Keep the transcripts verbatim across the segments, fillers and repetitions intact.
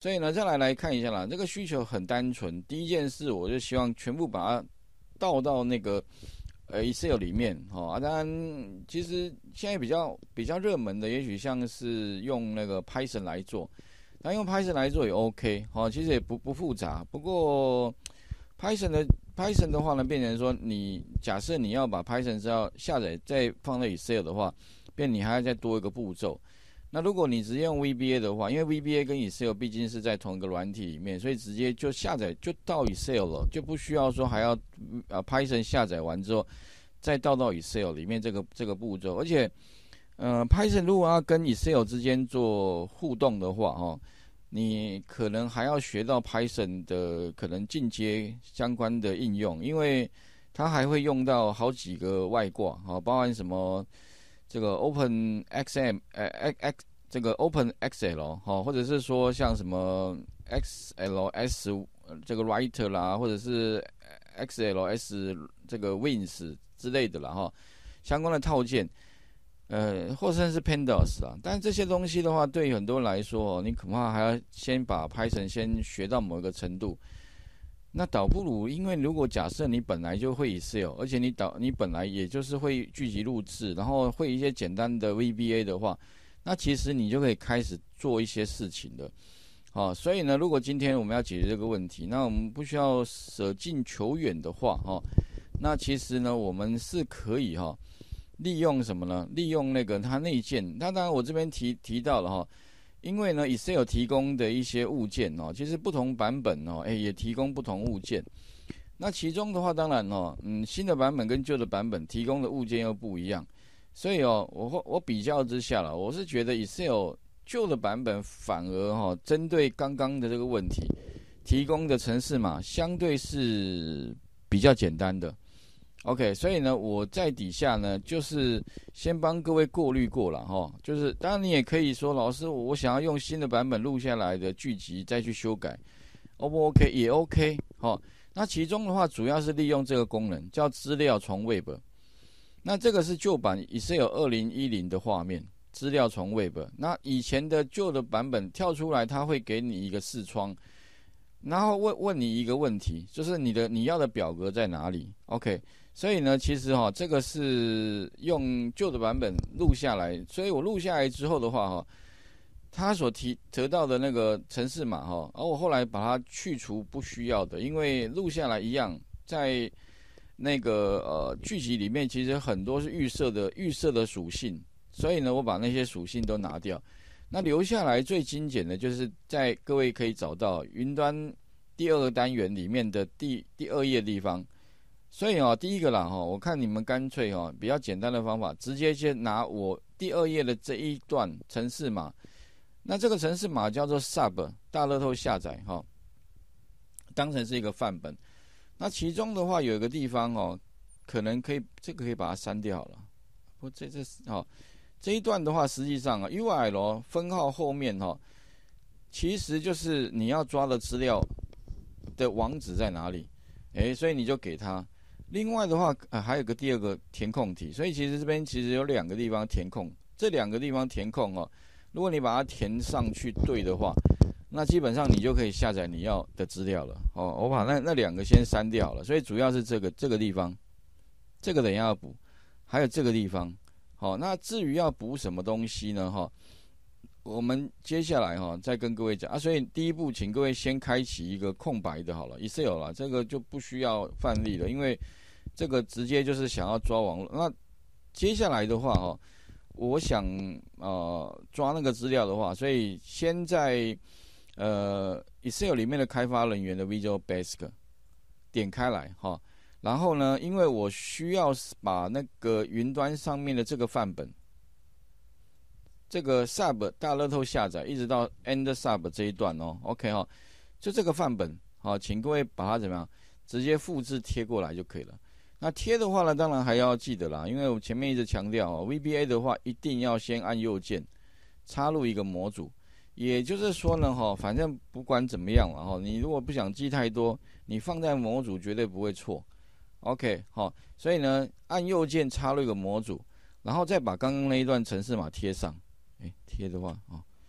所以呢，再来来看一下啦，这个需求很单纯。第一件事，我就希望全部把它倒到那个呃 Excel 里面，哦啊，当然，其实现在比较比较热门的，也许像是用那个 Python 来做，那用 Python 来做也 OK， 哦，其实也不不复杂。不过 Python 的 Python 的话呢，变成说你假设你要把 Python 是要下载再放在 Excel 的话，变你还要再多一个步骤。那如果你直接用 V B A 的话，因为 V B A 跟 Excel 毕竟是在同一个软体里面，所以直接就下载就到 Excel 了，就不需要说还要呃 Python 下载完之后再倒到 Excel 里面这个这个步骤。而且呃 Python 如果要跟 Excel 之间做互动的话，哦，你可能还要学到 Python 的可能进阶相关的应用，因为它还会用到好几个外挂，哦，包含什么。这个 Open X M 呃 X 这个 Open X L 哈，或者是说像什么 X L S 这个 Writer 啦，或者是 X L S 这个 Wins 之类的啦哈，相关的套件，呃，或者是 Pandas 啦。但这些东西的话，对于很多人来说，你恐怕还要先把 Python 先学到某一个程度。那倒不如，因为如果假设你本来就会 Excel， 而且你导你本来也就是会聚集录制，然后会一些简单的 V B A 的话，那其实你就可以开始做一些事情的。好，哦，所以呢，如果今天我们要解决这个问题，那我们不需要舍近求远的话，哈，哦，那其实呢，我们是可以哈，哦，利用什么呢？利用那个它内建。那当然我这边提提到了哈，哦。因为呢 ，Excel 提供的一些物件哦，其实不同版本哦，哎也提供不同物件。那其中的话，当然哦，嗯，新的版本跟旧的版本提供的物件又不一样，所以哦，我我比较之下了，我是觉得 Excel 旧的版本反而哈，哦，针对刚刚的这个问题，提供的程式码相对是比较简单的。OK， 所以呢，我在底下呢，就是先帮各位过滤过了哈，就是当然你也可以说，老师，我想要用新的版本录下来的剧集再去修改 ，O 不 OK 也 OK 哈。那其中的话，主要是利用这个功能叫资料从 Web， 那这个是旧版 Excel 二零一零的画面，资料从 Web。那以前的旧的版本跳出来，它会给你一个视窗，然后问问你一个问题，就是你的你要的表格在哪里 ？OK。所以呢，其实哈，这个是用旧的版本录下来，所以我录下来之后的话哈，它所提得到的那个程式码哈，而我后来把它去除不需要的，因为录下来一样，在那个呃剧集里面其实很多是预设的预设的属性，所以呢，我把那些属性都拿掉，那留下来最精简的就是在各位可以找到云端第二个单元里面的第第二页地方。所以哦，第一个啦哈，我看你们干脆哦，比较简单的方法，直接先拿我第二页的这一段程式码，那这个程式码叫做 sub 大乐透下载哈，当成是一个范本。那其中的话有一个地方哦，可能可以这个可以把它删掉了。不，这这哦这一段的话，实际上啊 U R L 分号后面哈，其实就是你要抓的资料的网址在哪里，哎，所以你就给它。另外的话，呃，还有个第二个填空题，所以其实这边其实有两个地方填空，这两个地方填空哦，如果你把它填上去对的话，那基本上你就可以下载你要的资料了哦。我把那那两个先删掉了，所以主要是这个这个地方，这个等一下要补，还有这个地方。好，那至于要补什么东西呢？哈，我们接下来哈再跟各位讲啊。所以第一步，请各位先开启一个空白的好了 ，Excel 啦，这个就不需要范例了，因为这个直接就是想要抓网络。那接下来的话哈，我想呃抓那个资料的话，所以先在呃 Excel 里面的开发人员的 Visual Basic 点开来哈，然后呢，因为我需要把那个云端上面的这个范本，这个 Sub 大乐透下载一直到 End Sub 这一段哦 ，OK 哈，就这个范本好，请各位把它怎么样，直接复制贴过来就可以了。那贴的话呢，当然还要记得啦，因为我前面一直强调哦 ，V B A 的话一定要先按右键插入一个模组，也就是说呢，哈，反正不管怎么样了哈，你如果不想记太多，你放在模组绝对不会错。OK， 好，所以呢，按右键插入一个模组，然后再把刚刚那一段程式码贴上。哎，贴的话哦，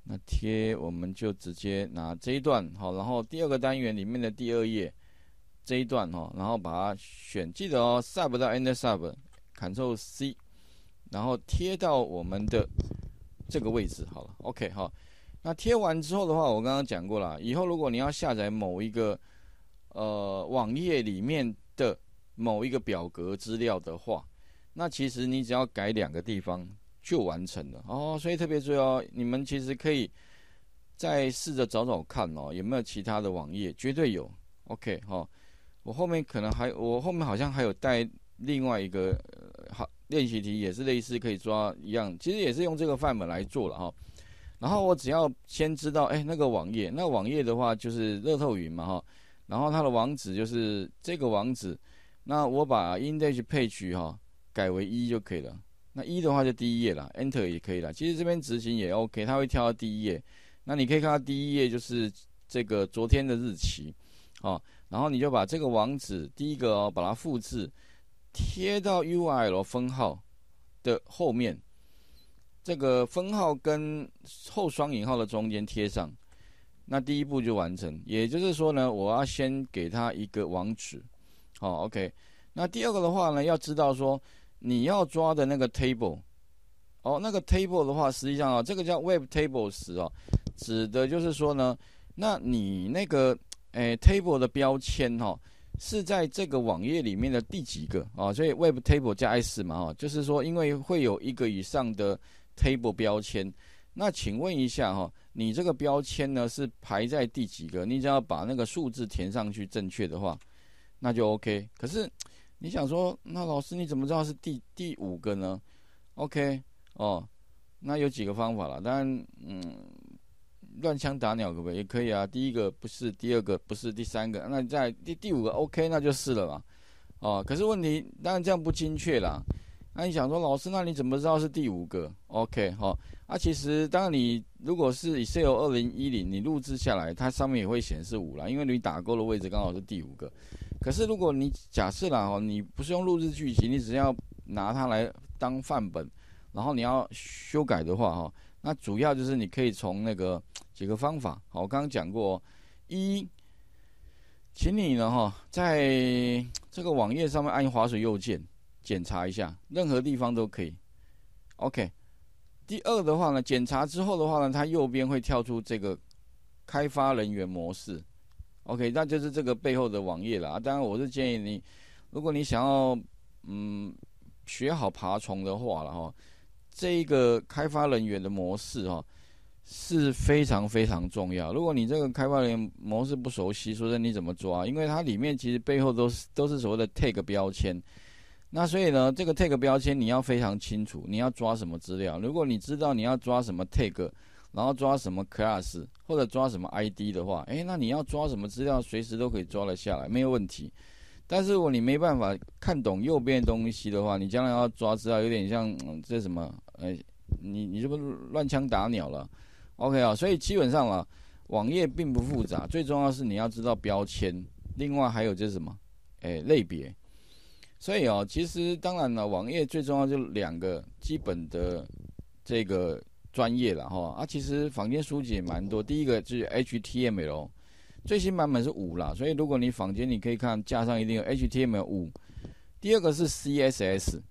那贴我们就直接拿这一段好，然后第二个单元里面的第二页这一段哈，然后把它选，记得哦 ，Sub 到 Enter Sub，Ctrl C， 然后贴到我们的这个位置好了 ，OK 哈。那贴完之后的话，我刚刚讲过了，以后如果你要下载某一个呃网页里面的某一个表格资料的话，那其实你只要改两个地方就完成了哦。所以特别注意哦，你们其实可以再试着找找看哦，有没有其他的网页，绝对有。OK 哈、哦，我后面可能还，我后面好像还有带另外一个呃好练习题，也是类似可以抓一样，其实也是用这个范本来做了哈、哦。然后我只要先知道，哎，那个网页，那网页的话就是乐透云嘛哈，然后它的网址就是这个网址，那我把 index page 哈改为一就可以了。那一的话就第一页啦 ，enter 也可以啦。其实这边执行也 OK， 它会跳到第一页。那你可以看到第一页就是这个昨天的日期，哦，然后你就把这个网址第一个哦，把它复制贴到 U R L 分号的后面。这个分号跟后双引号的中间贴上，那第一步就完成。也就是说呢，我要先给他一个网址，好、哦、，OK。那第二个的话呢，要知道说你要抓的那个 table， 哦，那个 table 的话，实际上啊、哦，这个叫 web tables 哦，指的就是说呢，那你那个诶 table 的标签哈、哦，是在这个网页里面的第几个啊、哦？所以 web table 加 s 嘛，哈、哦，就是说因为会有一个以上的table 标签，那请问一下哈，你这个标签呢是排在第几个？你只要把那个数字填上去正确的话，那就 OK。可是你想说，那老师你怎么知道是第第五个呢 ？OK 哦，那有几个方法啦，当然，嗯，乱枪打鸟可不可以？也可以啊。第一个不是，第二个不是，第三个，那在第第五个 OK， 那就是了嘛。哦，可是问题当然这样不精确啦。那你想说，老师，那你怎么知道是第五个 ？OK， 哈、哦，啊，其实当然你如果是 Excel 二零一零，你录制下来，它上面也会显示五啦，因为你打勾的位置刚好是第五个。可是如果你假设啦，哦，你不是用录制剧集，你只要拿它来当范本，然后你要修改的话，哈，那主要就是你可以从那个几个方法，好，我刚刚讲过、哦，一，请你呢，哈，在这个网页上面按滑水右键。检查一下，任何地方都可以。OK。第二的话呢，检查之后的话呢，它右边会跳出这个开发人员模式。OK， 那就是这个背后的网页了啊。当然，我是建议你，如果你想要嗯学好爬虫的话了哈，这一个开发人员的模式哈是非常非常重要。如果你这个开发人员模式不熟悉，说真的你怎么抓？因为它里面其实背后都是都是所谓的 tag 标签。那所以呢，这个 tag 标签你要非常清楚，你要抓什么资料。如果你知道你要抓什么 tag， 然后抓什么 class 或者抓什么 I D 的话，诶，那你要抓什么资料，随时都可以抓得下来，没有问题。但是如果你没办法看懂右边的东西的话，你将来要抓资料，有点像、嗯、这什么，呃，你你这不乱枪打鸟了 ？OK 啊，所以基本上啊，网页并不复杂，最重要是你要知道标签，另外还有就是什么，诶，类别。所以哦，其实当然了，网页最重要就两个基本的这个专业了哈。啊，其实坊间书籍也蛮多。第一个就是 H T M L， 最新版本是五啦，所以如果你坊间你可以看架上一定有 H T M L 五。第二个是 C S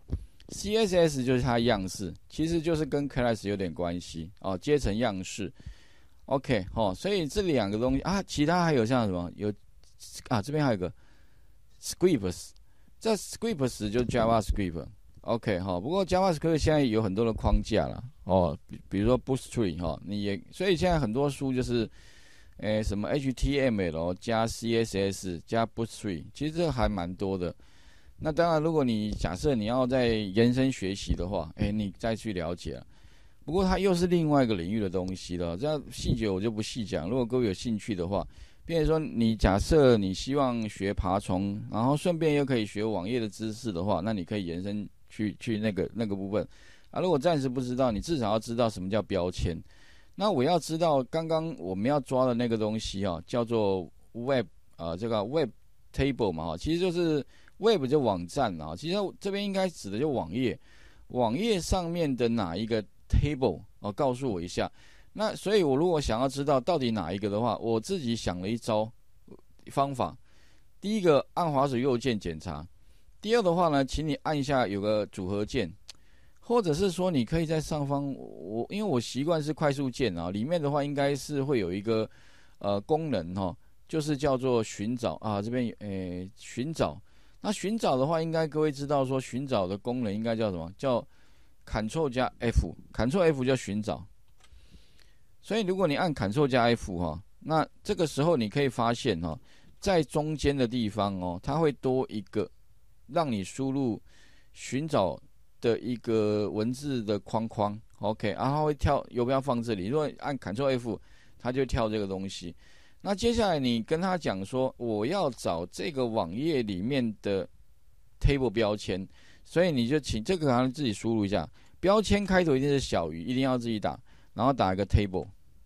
S，C S S 就是它样式，其实就是跟 class 有点关系哦，阶层样式。OK， 哦，所以这两个东西啊，其他还有像什么有啊，这边还有一个 Scripts。这 Scripts 就是 JavaScript，OK 哈。不过 JavaScript 现在有很多的框架了哦，比比如说 Bootstrap 哈，你也所以现在很多书就是，诶什么 H T M L 加 C S S 加 Bootstrap， 其实这还蛮多的。那当然，如果你假设你要在延伸学习的话，诶你再去了解了。不过它又是另外一个领域的东西了，这样细节我就不细讲。如果各位有兴趣的话。变成说，你假设你希望学爬虫，然后顺便又可以学网页的知识的话，那你可以延伸去去那个那个部分啊。如果暂时不知道，你至少要知道什么叫标签。那我要知道刚刚我们要抓的那个东西啊，叫做 web 啊，这个 web table 嘛，其实就是 web 就网站啊。其实这边应该指的就网页，网页上面的哪一个 table 哦，告诉我一下。 那所以，我如果想要知道到底哪一个的话，我自己想了一招方法。第一个，按滑鼠右键检查；第二的话呢，请你按一下有个组合键，或者是说你可以在上方，我因为我习惯是快速键啊，里面的话应该是会有一个呃功能哈、哦，就是叫做寻找啊，这边诶寻找。那寻找的话，应该各位知道说寻找的功能应该叫什么？叫 Ctrl 加 F，Ctrl F 叫寻找。所以如果你按 Ctrl 加 F 哈，那这个时候你可以发现哈，在中间的地方哦，它会多一个让你输入寻找的一个文字的框框 ，OK， 然后它会跳游标放这里。如果按 Ctrl F， 它就跳这个东西。那接下来你跟他讲说，我要找这个网页里面的 table 标签，所以你就请这个好像自己输入一下，标签开头一定是小于，一定要自己打。然后打一个 table，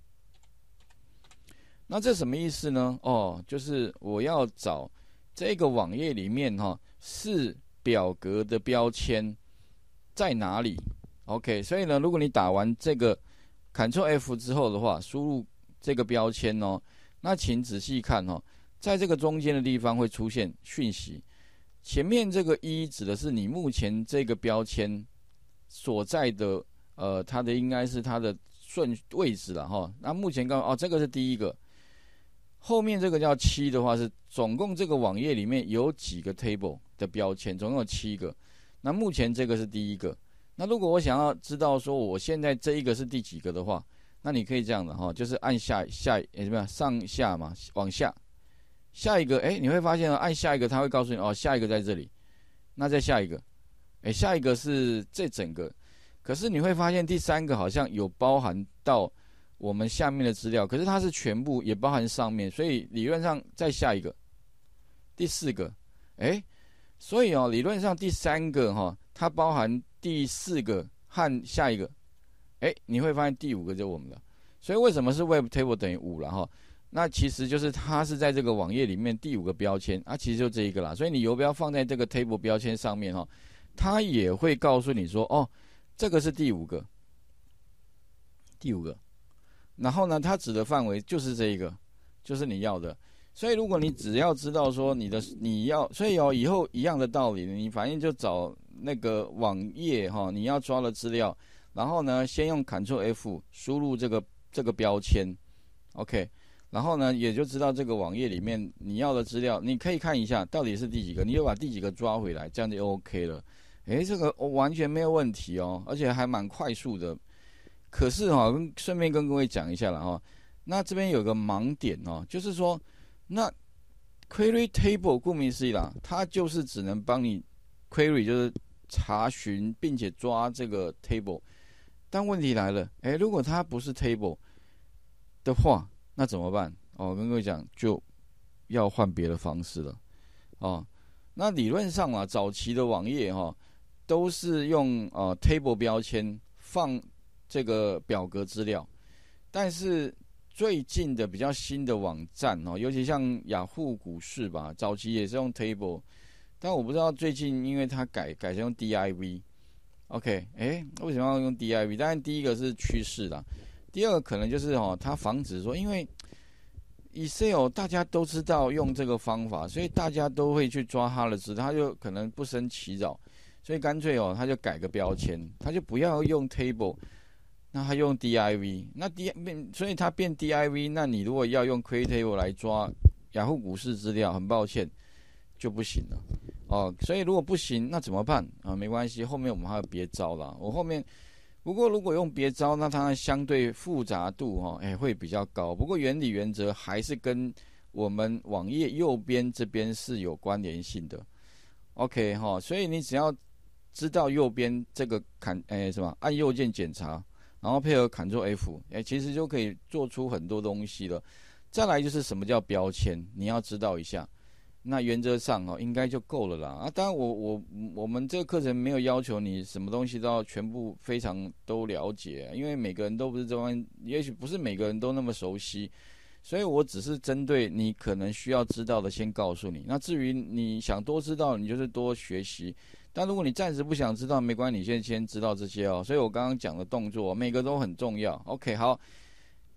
那这什么意思呢？哦，就是我要找这个网页里面哈、哦、是表格的标签在哪里 ？OK， 所以呢，如果你打完这个 Ctrl F 之后的话，输入这个标签哦，那请仔细看哦，在这个中间的地方会出现讯息，前面这个一指的是你目前这个标签所在的呃，它的应该是它的顺位置了哈，那目前刚哦，这个是第一个，后面这个叫七的话是总共这个网页里面有几个 table 的标签，总共有七个。那目前这个是第一个。那如果我想要知道说我现在这一个是第几个的话，那你可以这样的哈，就是按下下诶怎么样上下嘛，往下，下一个哎你会发现按下一个它会告诉你哦下一个在这里，那再下一个，哎下一个是这整个。可是你会发现第三个好像有包含到我们下面的资料，可是它是全部也包含上面，所以理论上再下一个，第四个，哎，所以哦理论上第三个哈、哦，它包含第四个和下一个，哎，你会发现第五个就我们了。所以为什么是 Web Table 等于五了哈？那其实就是它是在这个网页里面第五个标签啊，其实就这一个啦。所以你游标放在这个 Table 标签上面哈、哦，它也会告诉你说哦。这个是第五个，第五个，然后呢，它指的范围就是这一个，就是你要的。所以如果你只要知道说你的你要，所以哦，以后一样的道理，你反正就找那个网页哈、哦，你要抓的资料，然后呢，先用 Ctrl F 输入这个这个标签 ，OK， 然后呢，也就知道这个网页里面你要的资料，你可以看一下到底是第几个，你就把第几个抓回来，这样就 OK 了。诶，这个、哦、完全没有问题哦，而且还蛮快速的。可是哈、哦，顺便跟各位讲一下了哈、哦，那这边有个盲点哦，就是说，那 query table 顾名思义啦，它就是只能帮你 query 就是查询并且抓这个 table。但问题来了，诶，如果它不是 table 的话，那怎么办？哦，跟各位讲，就要换别的方式了。哦，那理论上啊，早期的网页哈、哦。都是用呃 table 标签放这个表格资料，但是最近的比较新的网站哦，尤其像雅虎股市吧，早期也是用 table， 但我不知道最近因为它改改成用 div，OK， 哎，为什么要用 div？ 当然第一个是趋势啦，第二个可能就是哦，它防止说因为 Excel 大家都知道用这个方法，所以大家都会去抓它的字，它就可能不胜其扰。所以干脆哦，他就改个标签，他就不要用 table， 那他用 div， 那 d 所以他变 div， 那你如果要用 create table 来抓雅虎股市资料，很抱歉就不行了哦。所以如果不行，那怎么办啊？没关系，后面我们还有别招啦。我后面不过如果用别招，那它相对复杂度哈、哦，哎会比较高。不过原理原则还是跟我们网页右边这边是有关联性的。OK 哈、哦，所以你只要知道右边这个砍诶什么按右键检查，然后配合 Ctrl F， 诶其实就可以做出很多东西了。再来就是什么叫标签，你要知道一下。那原则上哦应该就够了啦。啊，当然我我我们这个课程没有要求你什么东西都要全部非常都了解，因为每个人都不是这方，也许不是每个人都那么熟悉。所以我只是针对你可能需要知道的先告诉你。那至于你想多知道，你就是多学习。但如果你暂时不想知道，没关系，你先先知道这些哦。所以我刚刚讲的动作，每个都很重要。OK， 好，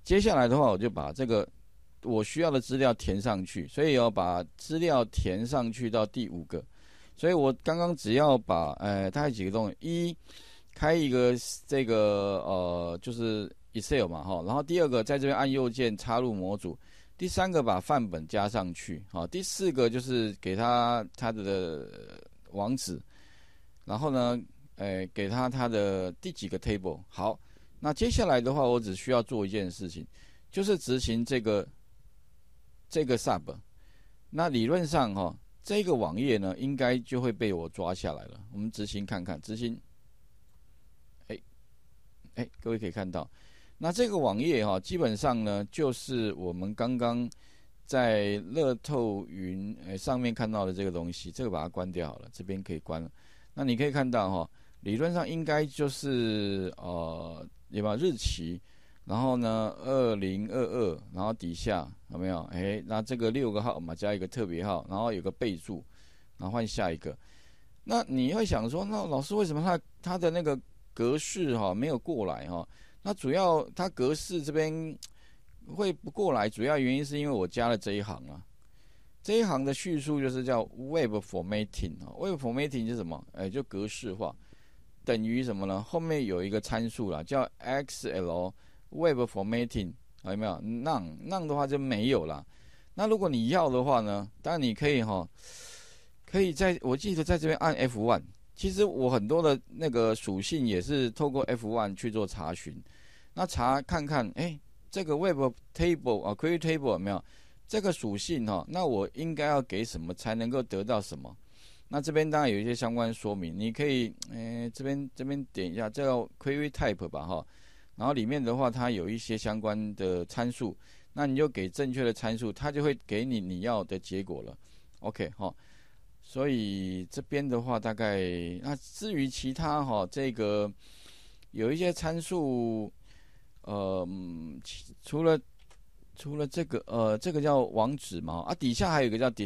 接下来的话，我就把这个我需要的资料填上去，所以要把资料填上去到第五个。所以我刚刚只要把呃大概几个动作，一开一个这个呃就是 Excel 嘛哈，然后第二个在这边按右键插入模组，第三个把范本加上去，好，第四个就是给他他的网址，然后呢，呃给他他的第几个 table。好，那接下来的话，我只需要做一件事情，就是执行这个这个 sub。那理论上哈。这个网页呢，应该就会被我抓下来了。我们执行看看，执行，哎哎，各位可以看到，那这个网页哈、哦，基本上呢，就是我们刚刚在乐透云哎上面看到的这个东西。这个把它关掉好了，这边可以关了。那你可以看到哈、哦，理论上应该就是呃，有没有日期？然后呢，二零二二，然后底下有没有？哎，那这个六个号码加一个特别号，然后有个备注，然后换下一个。那你会想说，那老师为什么他他的那个格式哈、哦、没有过来哈、哦？那主要他格式这边会不过来，主要原因是因为我加了这一行啊。这一行的叙述就是叫 Web Formatting 啊 ，Web Formatting 是什么？哎，就格式化，等于什么呢？后面有一个参数啦，叫 X L。Web Formatting 有没有 ？None None 的话就没有啦。那如果你要的话呢，当然你可以哈，可以在我记得在这边按 F 一。其实我很多的那个属性也是透过 F 一 去做查询。那查看看，哎，这个 Web Table 啊 ，Query Table 有没有这个属性哈？那我应该要给什么才能够得到什么？那这边当然有一些相关说明，你可以，哎，这边这边点一下，这个 Query Type 吧哈。然后里面的话，它有一些相关的参数，那你就给正确的参数，它就会给你你要的结果了。OK 哈，所以这边的话大概，那至于其他哈，这个有一些参数，呃，除了除了这个呃，这个叫网址嘛，啊，底下还有一个叫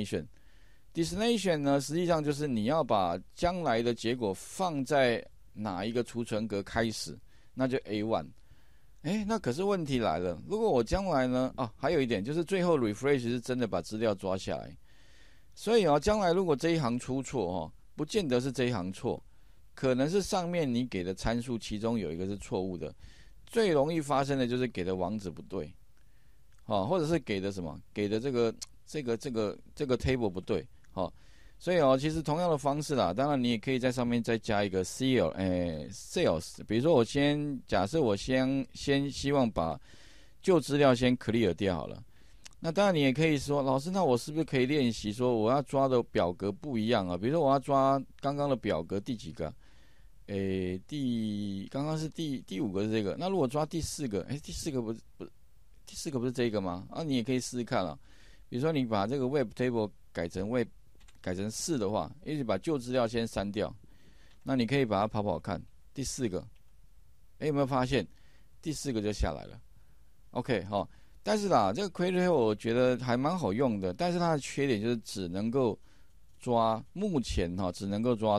destination。destination 呢，实际上就是你要把将来的结果放在哪一个储存格开始。那就 A 一， 哎，那可是问题来了，如果我将来呢，啊，还有一点就是最后 refresh 是真的把资料抓下来，所以啊，将来如果这一行出错哦，不见得是这一行错，可能是上面你给的参数其中有一个是错误的，最容易发生的就是给的网址不对，哦，或者是给的什么，给的这个这个这个这个 table 不对，哦。所以哦，其实同样的方式啦，当然你也可以在上面再加一个 sales， 诶 sales， 比如说我先假设我先先希望把旧资料先 clear 掉好了，那当然你也可以说，老师，那我是不是可以练习说我要抓的表格不一样啊？比如说我要抓刚刚的表格第几个？诶，第刚刚是第第五个是这个，那如果抓第四个，诶，第四个不是不第四个不是这个吗？啊，你也可以试试看啊。比如说你把这个 web table 改成 web。改成四的话，一直把旧资料先删掉，那你可以把它跑跑看。第四个，哎，有没有发现第四个就下来了 ？OK 哈、哦，但是啦，这个 Query Table 我觉得还蛮好用的，但是它的缺点就是只能够抓目前哈、哦，只能够抓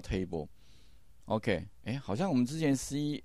Table。OK， 哎，好像我们之前 C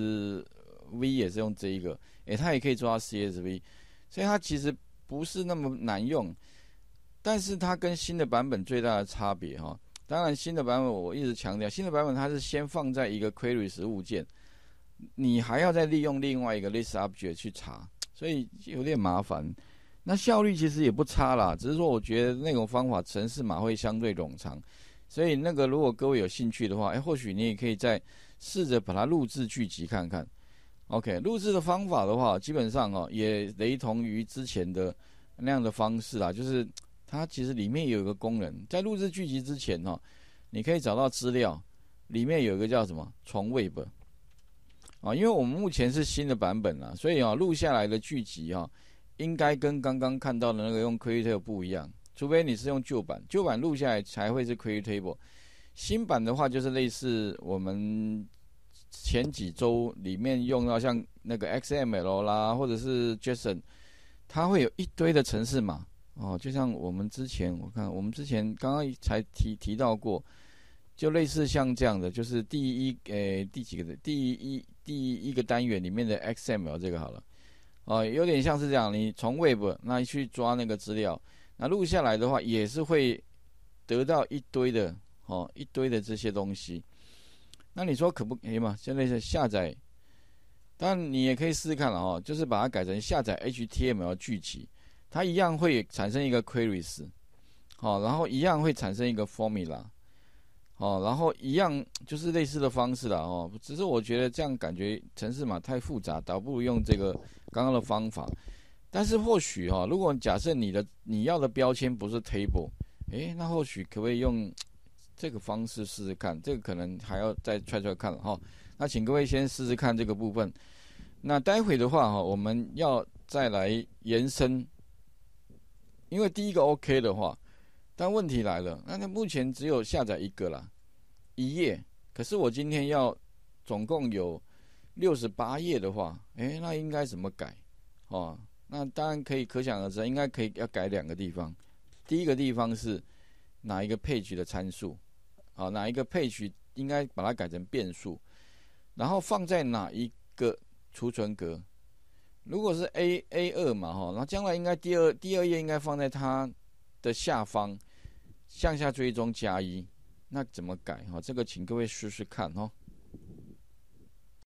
S V 也是用这一个，哎，它也可以抓 C S V， 所以它其实不是那么难用。但是它跟新的版本最大的差别哈，当然新的版本我一直强调，新的版本它是先放在一个 query 时物件，你还要再利用另外一个 list object 去查，所以有点麻烦。那效率其实也不差啦，只是说我觉得那种方法程式码会相对冗长，所以那个如果各位有兴趣的话，哎，或许你也可以再试着把它录制剧集看看。OK， 录制的方法的话，基本上哦也雷同于之前的那样的方式啦，就是。它其实里面有一个功能，在录制剧集之前哦，你可以找到资料，里面有一个叫什么从 Web 啊，因为我们目前是新的版本啦，所以啊录下来的剧集啊，应该跟刚刚看到的那个用 Query Table 不一样，除非你是用旧版，旧版录下来才会是 Query Table， 新版的话就是类似我们前几周里面用到像那个 X M L 啦，或者是 JSON， 它会有一堆的程式码。哦，就像我们之前，我看我们之前刚刚才提提到过，就类似像这样的，就是第一诶第几个的第一第一个单元里面的 X M L 这个好了， 哦，有点像是这样，你从 Web 那去抓那个资料，那录下来的话也是会得到一堆的哦，一堆的这些东西。那你说可不可以嘛？现在是下载，当然你也可以试试看了哦，就是把它改成下载 H T M L 剧集，它一样会产生一个 queries， 好、哦，然后一样会产生一个 formula。哦，然后一样就是类似的方式啦，哦，只是我觉得这样感觉程式码太复杂，倒不如用这个刚刚的方法。但是或许哈、哦，如果假设你的你要的标签不是 table， 诶，那或许可不可以用这个方式试试看？这个可能还要再揣揣看哈、哦。那请各位先试试看这个部分。那待会的话哈、哦，我们要再来延伸，因为第一个 OK 的话。但问题来了，那它目前只有下载一个啦，一页。可是我今天要总共有六十八页的话，诶，那应该怎么改？哦，那当然可以可想而知，应该可以要改两个地方。第一个地方是哪一个 page 的参数，好，哪一个 page 应该把它改成变数，然后放在哪一个储存格。如果是 A A 二嘛，哈，那将来应该第二第二页应该放在它的下方。向下追踪加一，那怎么改哈？这个请各位试试看哈。